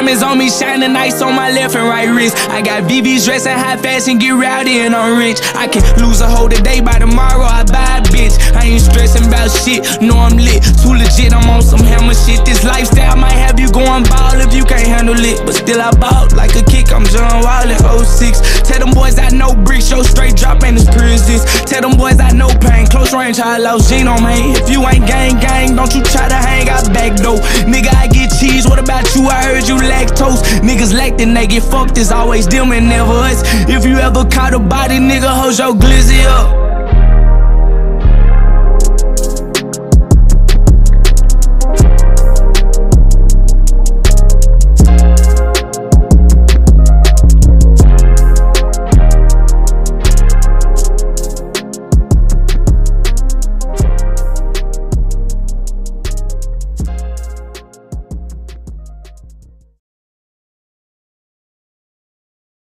Diamonds on me, shining ice on my left and right wrist. I got VVs dressing high fashion, get rowdy and I'm rich. I can lose a hoe today, by tomorrow I buy a bitch. I ain't stressing about shit, no I'm lit, too legit, I'm on some hammer shit. This lifestyle might have you going ball if you can't handle it, but still I bought like a kick, I'm John Wall in 06. Tell them boys I know bricks, show straight drop ain't as pure as this. Tell them boys I know pain, close range I lost Gino, man. If you ain't gang, don't you try to hang out back though. Nigga, I get cheese, what about you? I heard you lactose. Niggas lactin', they get fucked, it's always them and never us. If you ever caught a body, nigga, hold your glizzy up.